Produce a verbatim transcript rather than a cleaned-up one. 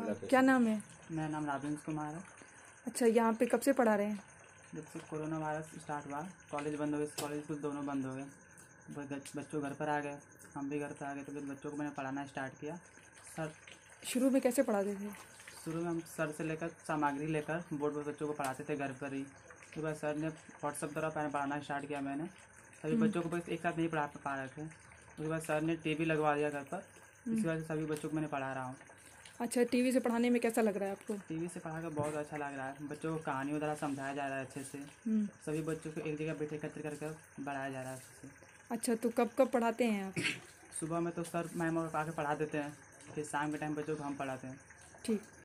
क्या नाम है? मेरा नाम राजेंद्र कुमार है। अच्छा, यहाँ पे कब से पढ़ा रहे हैं? जब से कोरोना वायरस स्टार्ट हुआ, कॉलेज बंद हो गए, कॉलेज स्कूल दोनों बंद हो गए, ब- बच्चों घर पर आ गए, हम भी घर पर आ गए, तो फिर बच्चों को मैंने पढ़ाना स्टार्ट किया। सर शुरू में कैसे पढ़ाते थे? शुरू में हम सर से लेकर सामग्री लेकर बोर्ड पर बच्चों को पढ़ाते थे घर पर ही। उसके बाद सर ने व्हाट्सएप द्वारा पहले पढ़ाना स्टार्ट किया। मैंने सभी हम्म। बच्चों को बस एक साथ नहीं पढ़ा पा रहे थे। उसके बाद सर ने टीवी लगवा दिया घर पर। इसकी वजह से सभी बच्चों को मैंने पढ़ा रहा हूँ। अच्छा, टीवी से पढ़ाने में कैसा लग रहा है आपको? टीवी से पढ़ा कर बहुत अच्छा लग रहा है। बच्चों को कहानियों द्वारा समझाया जा रहा है अच्छे से। हम्म। सभी बच्चों को एक जगह बैठे एकत्र कर कर बढ़ाया जा रहा है अच्छे से। अच्छा, तो कब कब पढ़ाते हैं आप? सुबह में तो सर मैम और आके पढ़ा देते हैं, फिर शाम के टाइम बच्चों को हम पढ़ाते हैं। ठीक।